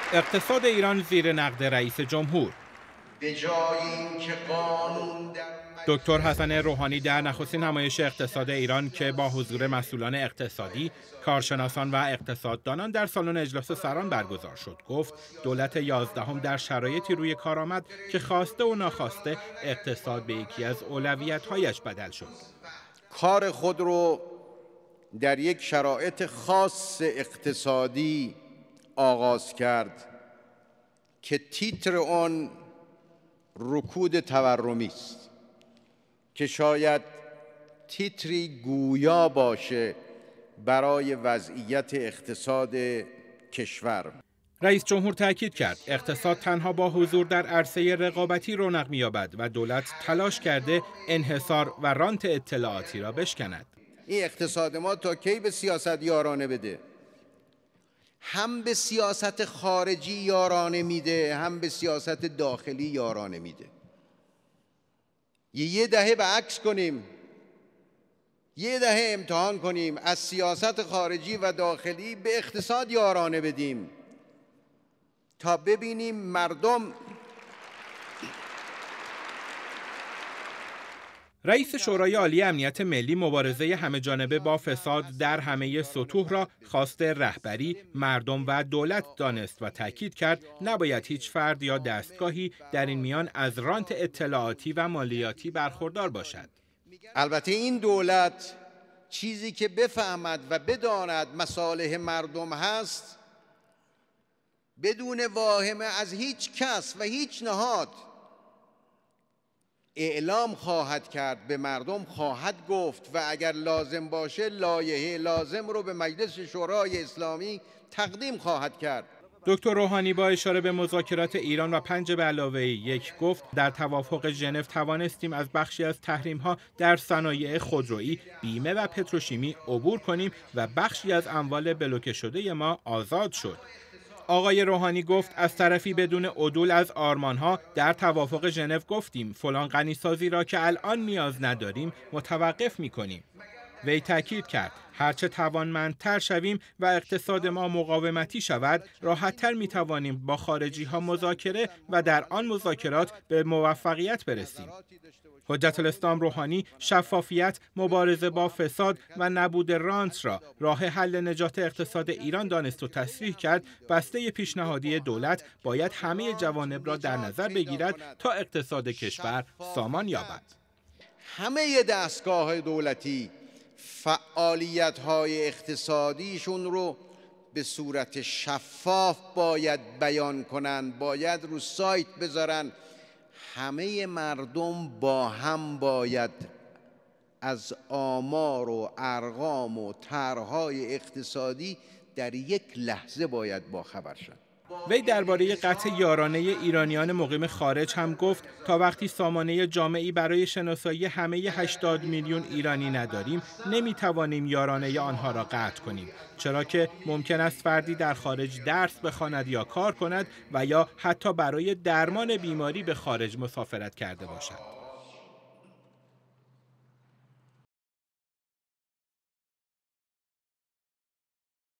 اقتصاد ایران زیر نقد رئیس جمهور. به جای اینکه قانون دکتر حسن روحانی در نخستین نمایش اقتصاد ایران که با حضور مسئولان اقتصادی، کارشناسان و اقتصاددانان در سالن اجلاس سران برگزار شد، گفت دولت 11 در شرایطی روی کار آمد که خواسته و ناخواسته اقتصاد به یکی از اولویت‌هایش بدل شد. کار خود رو در یک شرایط خاص اقتصادی آغاز کرد که تیتر آن رکود تورمی است که شاید تیتری گویا باشه برای وضعیت اقتصاد کشور. رئیس جمهور تاکید کرد اقتصاد تنها با حضور در عرصه رقابتی رونق می‌یابد و دولت تلاش کرده انحصار و رانت اطلاعاتی را بشکند. این اقتصاد ما تا کی به سیاست یارانه بده؟ هم به سیاست خارجی یارانه میده، هم به سیاست داخلی یارانه میده. یه دهه به عکس کنیم، یه دهه امتحان کنیم، از سیاست خارجی و داخلی به اقتصاد یارانه بدیم تا ببینیم مردم. رئیس شورای عالی امنیت ملی مبارزه همه‌جانبه با فساد در همه سطوح را خواسته رهبری، مردم و دولت دانست و تاکید کرد نباید هیچ فرد یا دستگاهی در این میان از رانت اطلاعاتی و مالیاتی برخوردار باشد. البته این دولت چیزی که بفهمد و بداند مصالح مردم هست، بدون واهمه از هیچ کس و هیچ نهاد اعلام خواهد کرد، به مردم خواهد گفت و اگر لازم باشه لایحه لازم رو به مجلس شورای اسلامی تقدیم خواهد کرد. دکتر روحانی با اشاره به مذاکرات ایران و 5+1 گفت در توافق ژنو توانستیم از بخشی از تحریم‌ها در صنایع خودرویی، بیمه و پتروشیمی عبور کنیم و بخشی از اموال بلوکه شده ما آزاد شد. آقای روحانی گفت از طرفی بدون عدول از آرمانها در توافق ژنو گفتیم فلان غنیسازی را که الان نیاز نداریم متوقف می‌کنیم. وی تاکید کرد هرچه توانمندتر شویم و اقتصاد ما مقاومتی شود، راحت‌تر می‌توانیم با خارجی‌ها مذاکره و در آن مذاکرات به موفقیت برسیم. حجت الاسلام روحانی شفافیت، مبارزه با فساد و نبود رانت را راه حل نجات اقتصاد ایران دانست و تصریح کرد بسته پیشنهادی دولت باید همه جوانب را در نظر بگیرد تا اقتصاد کشور سامان یابد. همه دستگاه دولتی فعالیت‌های اقتصادیشون رو به صورت شفاف باید بیان کنند، باید رو سایت بذارن. همه مردم با هم باید از آمار و ارقام و طرح‌های اقتصادی در یک لحظه باید باخبر شد. وی درباره قطع یارانه ایرانیان مقیم خارج هم گفت تا وقتی سامانه جامعی برای شناسایی همه 80 میلیون ایرانی نداریم نمیتوانیم یارانه آنها را قطع کنیم، چرا که ممکن است فردی در خارج درس بخواند یا کار کند و یا حتی برای درمان بیماری به خارج مسافرت کرده باشد.